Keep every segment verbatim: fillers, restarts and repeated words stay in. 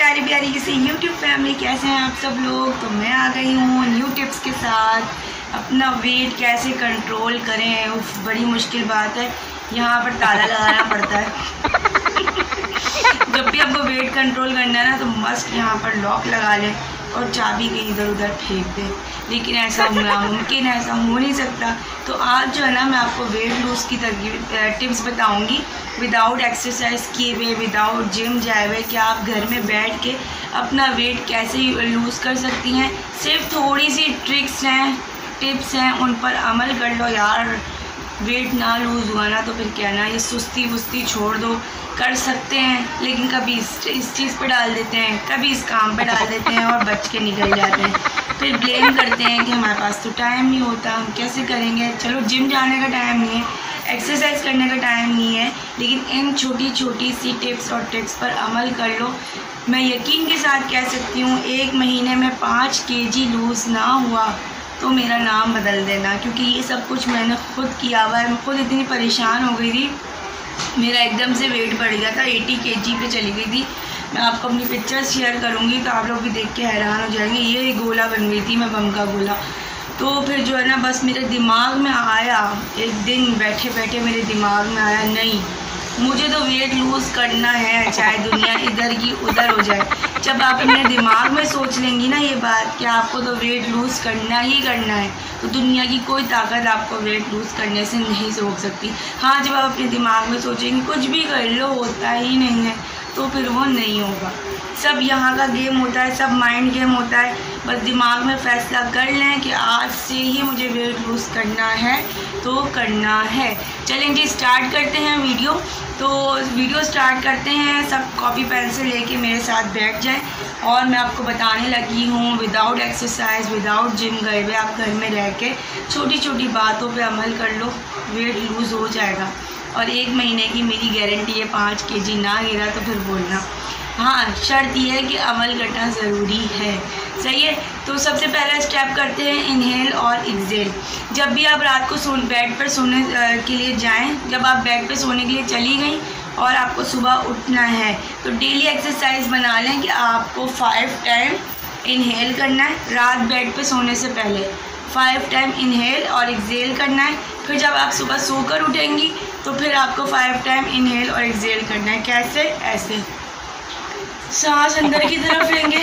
प्यारी प्यारी किसी यूट्यूब फैमिली, कैसे हैं आप सब लोग। तो मैं आ गई हूँ न्यू टिप्स के साथ। अपना वेट कैसे कंट्रोल करें, उफ बड़ी मुश्किल बात है। यहाँ पर ताला लगाना पड़ता है। जब भी आपको वेट कंट्रोल करना है ना, तो मस्त यहाँ पर लॉक लगा लें और चाबी कहीं इधर उधर फेंक दें। लेकिन ऐसा नामुमकिन है, ऐसा हो नहीं सकता। तो आज जो है ना, मैं आपको वेट लूज़ की टिप्स बताऊंगी विदाउट एक्सरसाइज किए हुए, विदाउट जिम जाए हुए, कि आप घर में बैठ के अपना वेट कैसे लूज़ कर सकती हैं। सिर्फ थोड़ी सी ट्रिक्स हैं, टिप्स हैं, उन पर अमल कर लो यार। वेट ना लूज़ हुआ ना तो फिर क्या ना, ये सुस्ती वुस्ती छोड़ दो। कर सकते हैं, लेकिन कभी इस, इस चीज़ पे डाल देते हैं, कभी इस काम पे डाल देते हैं और बच के निकल जाते हैं। फिर ब्लेम करते हैं कि हमारे पास तो टाइम नहीं होता, हम कैसे करेंगे। चलो, जिम जाने का टाइम नहीं है, एक्सरसाइज करने का टाइम नहीं है, लेकिन इन छोटी छोटी सी टिप्स और ट्रिक्स पर अमल कर लो। मैं यकीन के साथ कह सकती हूँ, एक महीने में पाँच के जी लूज़ ना हुआ तो मेरा नाम बदल देना, क्योंकि ये सब कुछ मैंने खुद किया हुआ है। मैं खुद इतनी परेशान हो गई थी, मेरा एकदम से वेट बढ़ गया था, अस्सी केजी पे चली गई थी। मैं आपको अपनी पिक्चर्स शेयर करूँगी तो आप लोग भी देख के हैरान हो जाएंगे। ये गोला बन गई थी मैं, बम का गोला। तो फिर जो है ना, बस मेरे दिमाग में आया एक दिन, बैठे बैठे मेरे दिमाग में आया, नहीं मुझे तो वेट लूज़ करना है, चाहे दुनिया इधर की उधर हो जाए। जब आप अपने दिमाग में सोच लेंगी ना ये बात कि आपको तो वेट लूज़ करना ही करना है, तो दुनिया की कोई ताकत आपको वेट लूज़ करने से नहीं रोक सकती। हाँ, जब आप अपने दिमाग में सोचेंगे कुछ भी कर लो होता ही नहीं है, तो फिर वो नहीं होगा। सब यहाँ का गेम होता है, सब माइंड गेम होता है। बस दिमाग में फ़ैसला कर लें कि आज से ही मुझे वेट लूज़ करना है तो करना है। चलें जी, स्टार्ट करते हैं वीडियो। तो वीडियो स्टार्ट करते हैं, सब कॉपी पेंसिल लेके मेरे साथ बैठ जाएं और मैं आपको बताने लगी हूँ विदाउट एक्सरसाइज, विदाउट जिम गए हुए, आप घर में रह के छोटी छोटी बातों पे अमल कर लो, वेट लूज़ हो जाएगा। और एक महीने की मेरी गारंटी है, पाँच के जी ना गिरा तो फिर बोलना। हाँ, शर्त यह है कि अमल करना ज़रूरी है, सही है। तो सबसे पहला स्टेप करते हैं इनहेल और एक्सहेल। जब भी आप रात को सो बेड पर सोने के लिए जाएं, जब आप बेड पर सोने के लिए चली गई और आपको सुबह उठना है, तो डेली एक्सरसाइज बना लें कि आपको फाइव टाइम इनहेल करना है रात बेड पे सोने से पहले। फाइव टाइम इनहेल और एक्सहेल करना है। फिर जब आप सुबह सोकर उठेंगी तो फिर आपको फाइव टाइम इनहेल और एक्सहेल करना है। कैसे? ऐसे सांस अंदर की तरफ लेंगे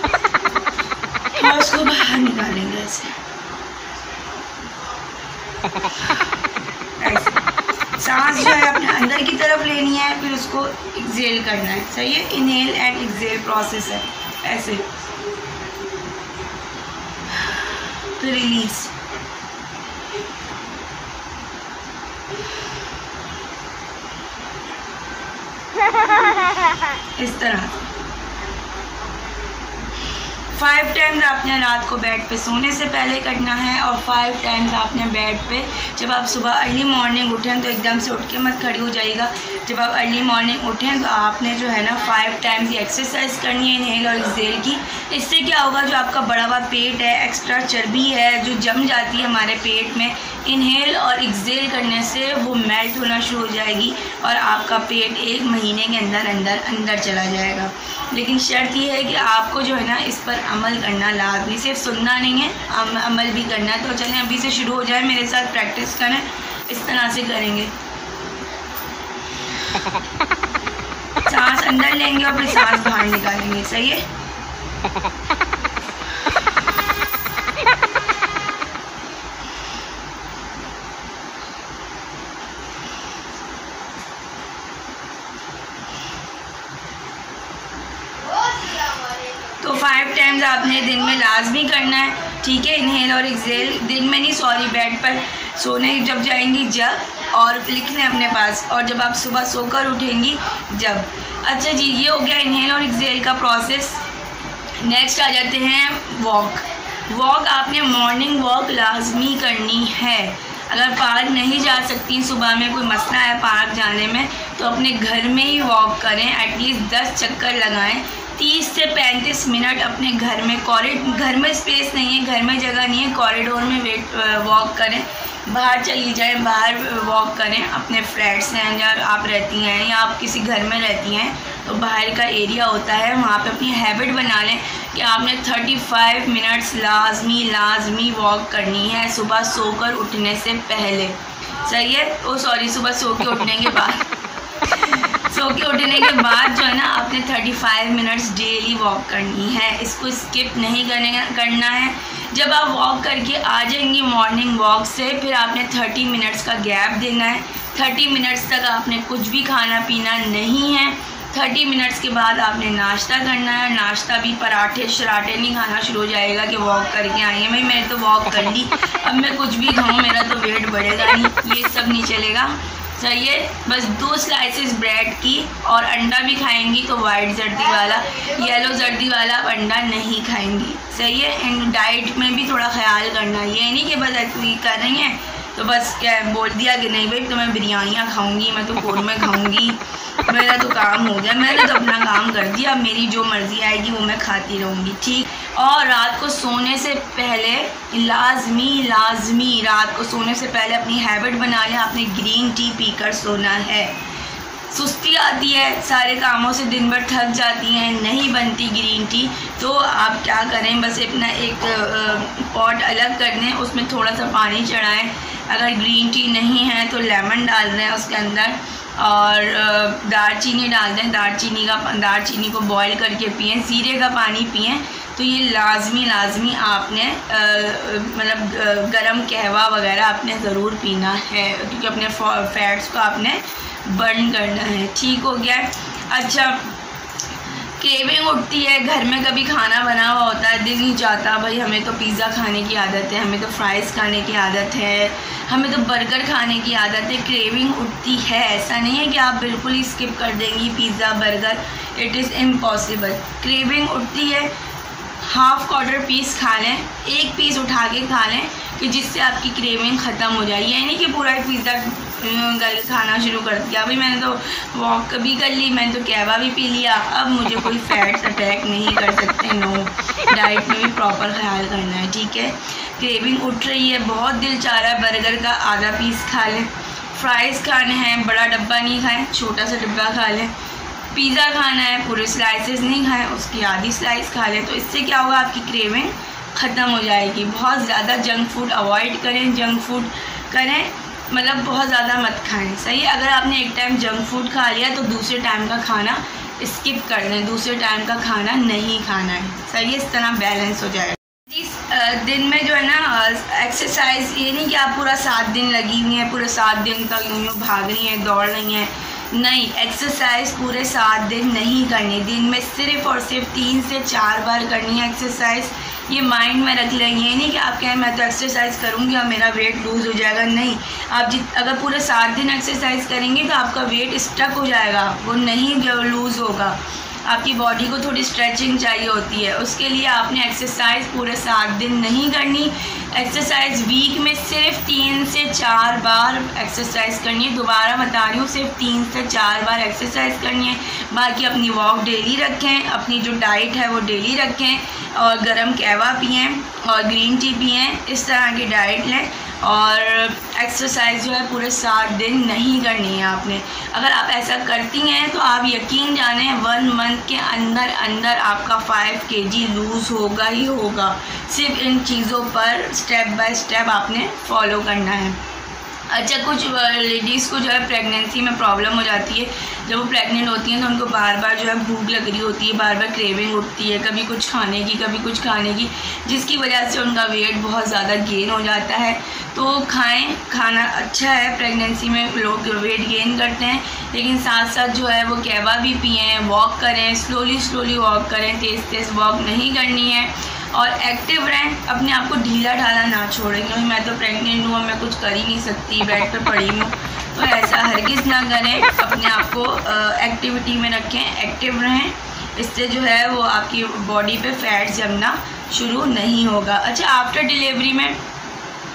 और उसको बाहर निकालेंगे, ऐसे ऐसे सांस जो है अपने अंदर की तरफ लेनी है, फिर उसको एक्सहेल करना है, सही है। इनहेल एंड एक्सहेल प्रोसेस है, ऐसे फिर रिलीज। इस तरह फाइव टाइम्स आपने रात को बेड पे सोने से पहले करना है और फाइव टाइम्स आपने बेड पे जब आप सुबह अर्ली मॉर्निंग उठें तो एकदम से उठ के मत खड़ी हो जाइएगा। जब आप अर्ली मॉर्निंग उठें तो आपने जो है ना फाइव टाइम्स की एक्सरसाइज करनी है इनहेल और एक्सहेल की। इससे क्या होगा, जो आपका बड़ा हुआ पेट है, एक्स्ट्रा चर्बी है जो जम जाती है हमारे पेट में, इनहेल और एक्सहेल करने से वो मेल्ट होना शुरू हो जाएगी और आपका पेट एक महीने के अंदर अंदर अंदर चला जाएगा। लेकिन शर्त ये है कि आपको जो है ना इस पर अमल करना लाजमी, सिर्फ सुनना नहीं है, अम, अमल भी करना है। तो चलें अभी से शुरू हो जाए, मेरे साथ प्रैक्टिस करें। इस तरह से करेंगे, सांस अंदर लेंगे और फिर सांस बाहर निकालेंगे, सही है। तो फाइव टाइम्स आपने दिन में लाजमी करना है, ठीक है। इनहेल और एक्सहेल दिन में नहीं, सॉरी, बेड पर सोने जब जाएंगी जब, और लिख लें अपने पास, और जब आप सुबह सोकर उठेंगी जब। अच्छा जी, ये हो गया इनहेल और एक्सहेल का प्रोसेस। नेक्स्ट आ जाते हैं वॉक। वॉक आपने मॉर्निंग वॉक लाजमी करनी है। अगर पार्क नहीं जा सकती, सुबह में कोई मसला है पार्क जाने में, तो अपने घर में ही वॉक करें। एटलीस्ट दस चक्कर लगाएं, तीस से पैंतीस मिनट अपने घर में। कॉरिड घर में स्पेस नहीं है, घर में जगह नहीं है, कॉरिडोर में वेट वॉक करें। बाहर चली जाएं, बाहर वॉक करें, अपने फ्लैट्स हैं या आप रहती हैं या आप किसी घर में रहती हैं तो बाहर का एरिया होता है, वहाँ पे अपनी हैबिट बना लें कि आपने पैंतीस मिनट्स लाजमी लाजमी वॉक करनी है सुबह सोकर उठने से पहले। सही है? ओ सॉरी, सुबह सो के उठने के बाद सो के उठने के बाद जो है ना आपने पैंतीस मिनट्स डेली वॉक करनी है, इसको स्किप नहीं करने करना है। जब आप वॉक करके आ जाएंगी मॉर्निंग वॉक से, फिर आपने तीस मिनट्स का गैप देना है। तीस मिनट्स तक आपने कुछ भी खाना पीना नहीं है। तीस मिनट्स के बाद आपने नाश्ता करना है। नाश्ता भी पराठे शराठे नहीं खाना शुरू हो जाएगा कि वॉक करके आई है भाई मैंने तो वॉक कर ली, अब मैं कुछ भी खाऊं मेरा तो वेट बढ़ेगा नहीं, ये सब नहीं चलेगा। सही है? बस दो स्लाइसेस ब्रेड की और अंडा भी खाएंगी तो वाइट जर्दी वाला, येलो जर्दी वाला अंडा नहीं खाएंगी। सही है? एंड डाइट में भी थोड़ा ख्याल करना, ये नहीं कि बस ऐसे कर रही हैं तो बस क्या बोल दिया कि नहीं भाई तो मैं बिरयानियाँ खाऊंगी, मैं तो कौरमे खाऊंगी, मेरा तो काम हो गया, मैंने तो अपना काम कर दिया, अब मेरी जो मर्ज़ी आएगी वो मैं खाती रहूँगी। ठीक। और रात को सोने से पहले लाजमी लाजमी रात को सोने से पहले अपनी हैबिट बना लें, आपने ग्रीन टी पीकर सोना है। सुस्ती आती है, सारे कामों से दिन भर थक जाती हैं, नहीं बनती ग्रीन टी, तो आप क्या करें, बस अपना एक पॉट अलग कर दें, उसमें थोड़ा सा पानी चढ़ाएं। अगर ग्रीन टी नहीं है तो लेमन डाल दें उसके अंदर और दालचीनी डाल दें, दालचीनी का दालचीनी को बॉईल करके पिएं, जीरे का पानी पिएं। तो ये लाजमी लाजमी आपने मतलब गरम कहवा वगैरह आपने ज़रूर पीना है, क्योंकि अपने फैट्स को आपने बर्न करना है। ठीक हो गया? अच्छा, क्रेविंग उठती है, घर में कभी खाना बना हुआ होता है, दिल नहीं चाहता भाई हमें तो पिज़्ज़ा खाने की आदत है, हमें तो फ्राइज़ खाने की आदत है, हमें तो बर्गर खाने की आदत है, क्रेविंग उठती है। ऐसा नहीं है कि आप बिल्कुल ही स्किप कर देंगी pizza burger, it is impossible. Craving उठती है, हाफ़ क्वार्टर पीस खा लें, एक पीस उठा के खा लें कि जिससे आपकी क्रेविंग ख़त्म हो जाए। ये नहीं कि पूरा पिज़्ज़ा खाना शुरू कर दिया, भाई मैंने तो वॉक भी कर ली, मैंने तो कहवा भी पी लिया, अब मुझे कोई फैट्स अटैक नहीं कर सकते। नो, डाइट में भी प्रॉपर ख्याल करना है। ठीक है? क्रेविंग उठ रही है, बहुत दिल चाह रहा है बर्गर का, आधा पीस खा लें। फ्राइज़ खाने हैं, बड़ा डब्बा नहीं खाएं, छोटा सा डब्बा खा लें। पिज़्ज़ा खाना है, पूरे स्लाइसेस नहीं खाएं, उसकी आधी स्लाइस खा लें। तो इससे क्या होगा, आपकी क्रेविंग ख़त्म हो जाएगी। बहुत ज़्यादा जंक फूड अवॉइड करें, जंक फूड करें मतलब बहुत ज़्यादा मत खाएं। सही है? अगर आपने एक टाइम जंक फूड खा लिया तो दूसरे टाइम का खाना स्किप कर दें, दूसरे टाइम का खाना नहीं खाना है। सही है? इस तरह बैलेंस हो जाएगा। इस दिन में जो है ना एक्सरसाइज, ये नहीं कि आप पूरा सात दिन लगी हुई हैं, पूरे सात दिन तक यूँ यूँ भाग रही हैं, दौड़ रही हैं, नहीं, एक्सरसाइज पूरे सात दिन नहीं करनी, दिन में सिर्फ और सिर्फ तीन से चार बार करनी है एक्सरसाइज। ये माइंड में रख लें, ये नहीं कि आप कहें मैं तो एक्सरसाइज करूँगी और मेरा वेट लूज़ हो जाएगा। नहीं, आप जित अगर पूरे सात दिन एक्सरसाइज करेंगे तो आपका वेट स्टक हो जाएगा, वो नहीं लूज़ होगा। आपकी बॉडी को थोड़ी स्ट्रेचिंग चाहिए होती है, उसके लिए आपने एक्सरसाइज पूरे सात दिन नहीं करनी। एक्सरसाइज वीक में सिर्फ तीन से चार बार एक्सरसाइज करनी है। दोबारा बता रही हूँ, सिर्फ तीन से चार बार एक्सरसाइज करनी है। बाकी अपनी वॉक डेली रखें, अपनी जो डाइट है वो डेली रखें और गरम कहवा पिएँ और ग्रीन टी पिएँ, इस तरह की डाइट लें। और एक्सरसाइज जो है पूरे सात दिन नहीं करनी है आपने। अगर आप ऐसा करती हैं तो आप यकीन जानें वन मंथ के अंदर अंदर आपका फाइव के जी लूज़ होगा ही होगा। सिर्फ इन चीज़ों पर स्टेप बाय स्टेप आपने फॉलो करना है। अच्छा, कुछ लेडीज़ को जो है प्रेगनेंसी में प्रॉब्लम हो जाती है, जब वो प्रेग्नेंट होती हैं तो उनको बार बार जो है भूख लग रही होती है, बार बार क्रेविंग उठती है, कभी कुछ खाने की कभी कुछ खाने की, जिसकी वजह से उनका वेट बहुत ज़्यादा गेन हो जाता है। तो खाएं, खाना अच्छा है, प्रेगनेंसी में लोग वेट गेन करते हैं, लेकिन साथ साथ जो है वो कहवा भी पिएँ, वॉक करें, स्लोली स्लोली वॉक करें, तेज़ तेज़ वॉक नहीं करनी है और एक्टिव रहें, अपने आप को ढीला ढाला ना छोड़ें। क्योंकि मैं तो प्रेग्नेंट हूँ, मैं कुछ कर ही नहीं सकती, बेड पे पड़ी हूँ, तो ऐसा हरगिज़ ना करें। अपने आप को एक्टिविटी में रखें, एक्टिव रहें, इससे जो है वो आपकी बॉडी पे फैट जमना शुरू नहीं होगा। अच्छा, आफ्टर डिलीवरी में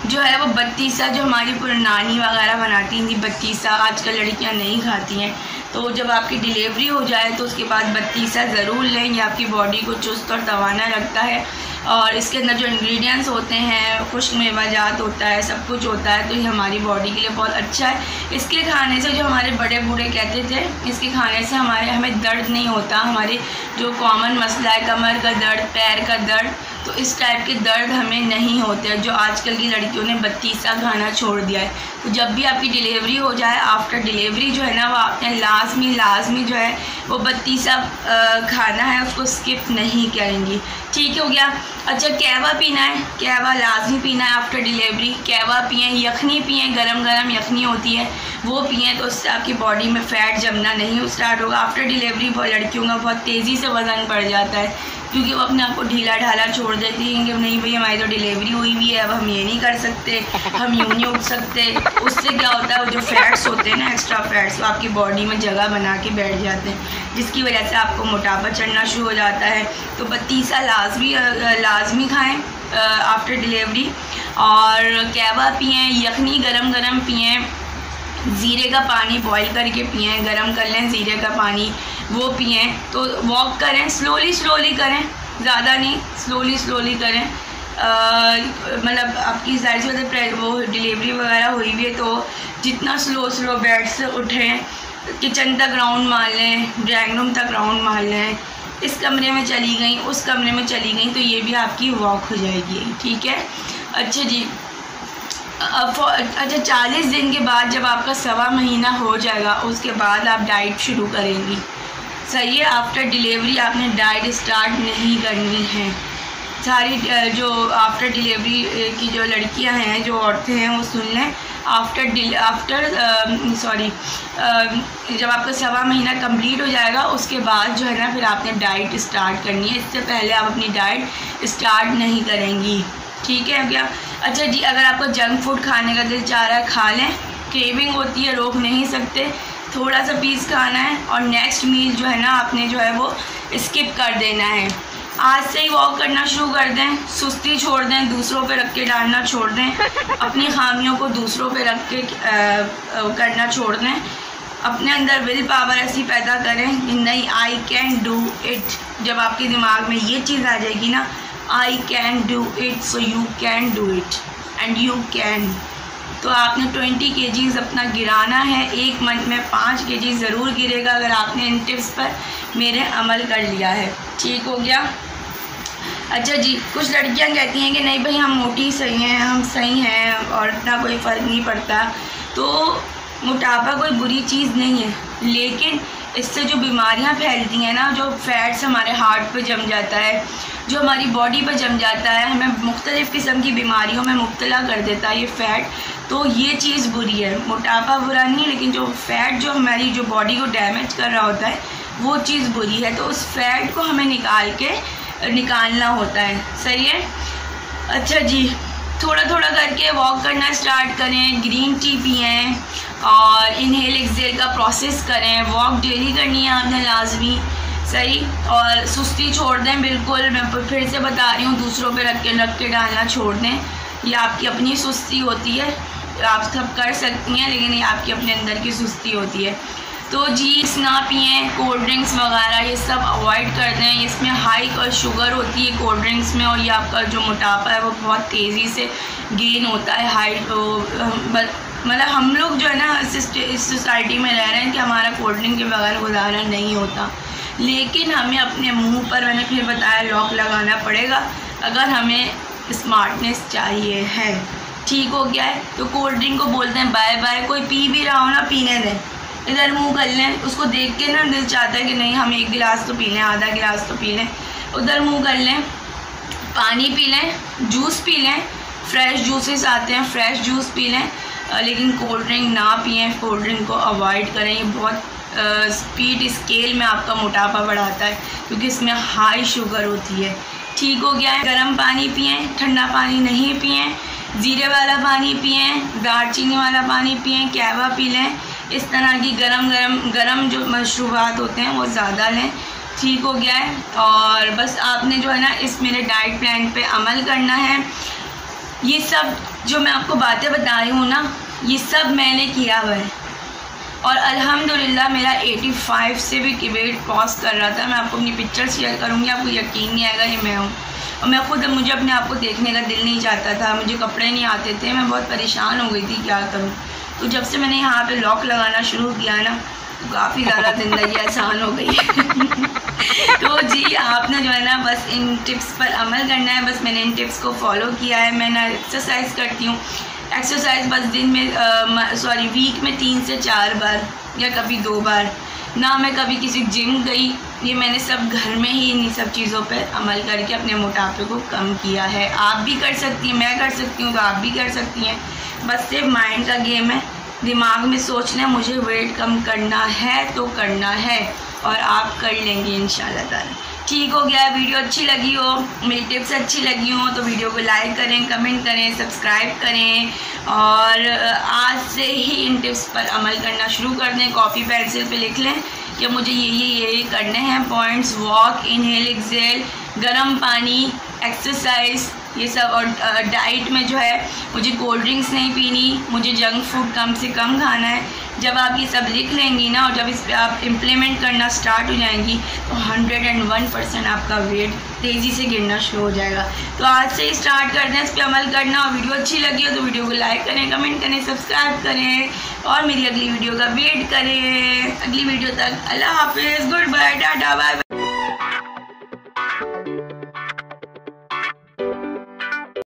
जो है वो बत्तीसा, जो हमारी पुरानी वगैरह बनाती थी बत्तीसा, आजकल लड़कियां नहीं खाती हैं। तो जब आपकी डिलीवरी हो जाए तो उसके बाद बत्तीसा ज़रूर लें, ये आपकी बॉडी को चुस्त और तवाना रखता है। और इसके अंदर जो इंग्रेडिएंट्स होते हैं, खुश्क मेवाजात होता है, सब कुछ होता है, तो ये हमारी बॉडी के लिए बहुत अच्छा है। इसके खाने से, जो हमारे बड़े बूढ़े कहते थे, इसके खाने से हमारे हमें दर्द नहीं होता। हमारे जो कॉमन मसला है कमर का दर्द, पैर का दर्द, तो इस टाइप के दर्द हमें नहीं होते, जो आजकल की लड़कियों ने बत्तीसा खाना छोड़ दिया है। तो जब भी आपकी डिलीवरी हो जाए, आफ्टर डिलीवरी जो है ना, वो आपने लाजमी लाजमी जो है वो बत्तीसा खाना है, उसको स्किप नहीं करेंगी। ठीक हो गया। अच्छा, कहवा पीना है, कहवा लाजमी पीना है आफ्टर डिलीवरी। कहवा पिएँ, यखनी पिएँ, गरम गरम यखनी होती है वो पिएँ, तो उससे आपकी बॉडी में फ़ैट जमना नहीं स्टार्ट होगा। आफ्टर डिलीवरी लड़कियों का बहुत तेज़ी से वज़न बढ़ जाता है, क्योंकि वो अपने आप को ढीला ढाला छोड़ देती हैं कि नहीं भाई हमारी तो डिलीवरी हुई हुई है, अब हम ये नहीं कर सकते, हम यूँ नहीं उठ सकते। उससे क्या होता है, वो जो फैट्स होते हैं ना, एक्स्ट्रा फैट्स, वो आपकी बॉडी में जगह बना के बैठ जाते हैं, जिसकी वजह से आपको मोटापा चढ़ना शुरू हो जाता है। तो बत्तीसा लाजमी लाजमी खाएँ आफ्टर डिलीवरी। और कहवा पिएँ, यखनी गरम गरम पिएँ, ज़ीरे का पानी बॉईल करके पिएँ, गरम कर लें ज़ीरे का पानी, वो पिएँ। तो वॉक करें, स्लोली स्लोली करें, ज़्यादा नहीं, स्लोली स्लोली करें। मतलब आपकी जाहिर सी बात है वो डिलीवरी वगैरह हुई हुई है, तो जितना स्लो स्लो बेड से उठें, किचन तक राउंड मार लें, ड्राइंग रूम तक राउंड मार लें, इस कमरे में चली गई, उस कमरे में चली गई, तो ये भी आपकी वॉक हो जाएगी। ठीक है। अच्छा जी, अच्छा चालीस दिन के बाद जब आपका सवा महीना हो जाएगा, उसके बाद आप डाइट शुरू करेंगी। सही है। आफ्टर डिलीवरी आपने डाइट स्टार्ट नहीं करनी है। सारी जो आफ्टर डिलीवरी की जो लड़कियां हैं, जो औरतें हैं, वो सुन लें। आफ्टर आफ्टर सॉरी जब आपका सवा महीना कंप्लीट हो जाएगा, उसके बाद जो है ना, फिर आपने डाइट स्टार्ट करनी है। इससे पहले आप अपनी डाइट स्टार्ट नहीं करेंगी। ठीक है क्या। अच्छा जी, अगर आपको जंक फूड खाने का दिल चाह रहा है, खा लें, क्रेविंग होती है, रोक नहीं सकते, थोड़ा सा पीस खाना है, और नेक्स्ट मील जो है ना, आपने जो है वो स्किप कर देना है। आज से ही वॉक करना शुरू कर दें, सुस्ती छोड़ दें, दूसरों पे रख के डालना छोड़ दें, अपनी खामियों को दूसरों पे रख के आ, आ, करना छोड़ दें। अपने अंदर विल पावर ऐसी पैदा करें कि नहीं, आई कैन डू इट। जब आपके दिमाग में ये चीज़ आ जाएगी ना, I can do it, so you can do it and you can. तो आपने ट्वेंटी केजीज़ अपना गिराना है, एक मंथ में पाँच केजी ज़रूर गिरेगा, अगर आपने इन टिप्स पर मेरे अमल कर लिया है। ठीक हो गया। अच्छा जी, कुछ लड़कियां कहती हैं कि नहीं भाई हम मोटी सही हैं, हम सही हैं और इतना कोई फ़र्क नहीं पड़ता। तो मोटापा कोई बुरी चीज़ नहीं है, लेकिन इससे जो बीमारियां फैलती हैं ना, जो फैट्स हमारे हार्ट पे जम जाता है, जो हमारी बॉडी पे जम जाता है, हमें मुख्तलिफ़ किस्म की बीमारियों में मुब्तला कर देता है ये फ़ैट। तो ये चीज़ बुरी है। मोटापा बुरा नहीं है, लेकिन जो फ़ैट जो हमारी जो बॉडी को डैमेज कर रहा होता है, वो चीज़ बुरी है। तो उस फैट को हमें निकाल के निकालना होता है। सही है। अच्छा जी, थोड़ा थोड़ा करके वॉक करना स्टार्ट करें, ग्रीन टी पिएँ और इनहेल एक्सहेल का प्रोसेस करें। वॉक डेली करनी है आपने लाजमी। सही। और सुस्ती छोड़ दें बिल्कुल। मैं फिर से बता रही हूँ, दूसरों पे रख के रख के डालना छोड़ दें। ये आपकी अपनी सुस्ती होती है, आप सब कर सकती हैं, लेकिन ये आपकी अपने अंदर की सुस्ती होती है। तो जूस ना पिएँ, कोल्ड ड्रिंक्स वगैरह ये सब अवॉइड कर दें। इसमें हाई का शुगर होती है कोल्ड ड्रिंक्स में, और ये आपका जो मोटापा है वो बहुत तेज़ी से गेन होता है। हाई मतलब हम लोग जो है ना इस सोसाइटी में रह रहे हैं कि हमारा कोल्ड ड्रिंक के बगैर गुजारा नहीं होता, लेकिन हमें अपने मुंह पर, मैंने फिर बताया, लॉक लगाना पड़ेगा अगर हमें स्मार्टनेस चाहिए है। ठीक हो गया है। तो कोल्ड ड्रिंक को बोलते हैं बाय बाय। कोई पी भी रहा हो ना, पीने दें, इधर मुंह कर लें। उसको देख के ना दिल चाहता है कि नहीं हम एक गिलास तो पी लें, आधा गिलास तो पी लें, उधर मुंह कर लें। पानी पी लें, जूस पी लें, फ्रेश जूसेस आते हैं, फ्रेश जूस पी लें, लेकिन कोल्ड ड्रिंक ना पिएँ। कोल्ड ड्रिंक को अवॉइड करें। ये बहुत स्पीड स्केल में आपका मोटापा बढ़ाता है, क्योंकि इसमें हाई शुगर होती है। ठीक हो गया है। गर्म पानी पिएँ, ठंडा पानी नहीं पिएँ। ज़ीरे वाला पानी पिएँ, दालचीनी वाला पानी पिएँ, कहवा पी लें। इस तरह की गरम गरम गरम जो मशरूबात होते हैं वो ज़्यादा लें। ठीक हो गया है। और बस आपने जो है ना इस मेरे डाइट प्लान पे अमल करना है। ये सब जो मैं आपको बातें बता रही हूँ ना, ये सब मैंने किया हुआ है और अल्हम्दुलिल्लाह मेरा पचासी से भी वेट लॉस कर रहा था। मैं आपको अपनी पिक्चर शेयर करूँगी, आपको यकीन नहीं आएगा ये मैं हूँ। और मैं खुद, मुझे अपने आप को देखने का दिल नहीं चाहता था, मुझे कपड़े नहीं आते थे, मैं बहुत परेशान हो गई थी क्या करूँ। तो जब से मैंने यहाँ पे लॉक लगाना शुरू किया ना, तो काफ़ी ज़्यादा ज़िंदगी आसान हो गई है। तो जी आपने जो है ना बस इन टिप्स पर अमल करना है। बस मैंने इन टिप्स को फॉलो किया है। मैं ना एक्सरसाइज करती हूँ, एक्सरसाइज बस दिन में सॉरी वीक में तीन से चार बार या कभी दो बार, ना मैं कभी किसी जिम गई। ये मैंने सब घर में ही इन्हीं सब चीज़ों पर अमल करके अपने मोटापे को कम किया है। आप भी कर सकती हैं, मैं कर सकती हूँ तो आप भी कर सकती हैं। बस सिर्फ माइंड का गेम है, दिमाग में सोचना है मुझे वेट कम करना है तो करना है और आप कर लेंगे इंशाल्लाह ताला। ठीक हो गया। वीडियो अच्छी लगी हो, मेरी टिप्स अच्छी लगी हो तो वीडियो को लाइक करें, कमेंट करें, सब्सक्राइब करें और आज से ही इन टिप्स पर अमल करना शुरू कर दें। कॉपी पेंसिल पे लिख लें कि मुझे ये ये ये करने हैं पॉइंट्स, वॉक, इनहेल, एक्सहेल, गर्म पानी, एक्सरसाइज, ये सब। और डाइट में जो है मुझे कोल्ड ड्रिंक्स नहीं पीनी, मुझे जंक फूड कम से कम खाना है। जब आप ये सब लिख लेंगी ना और जब इस पर आप इम्प्लीमेंट करना स्टार्ट हो जाएंगी तो हंड्रेड एंड वन परसेंट आपका वेट तेज़ी से गिरना शुरू हो जाएगा। तो आज से ही स्टार्ट करते हैं इस पर अमल करना। और वीडियो अच्छी लगी हो तो वीडियो को लाइक करें, कमेंट करें, सब्सक्राइब करें और मेरी अगली वीडियो का वेट करें। अगली वीडियो तक अल्लाह हाफिज़, गुड बाय, टाटा, बाय।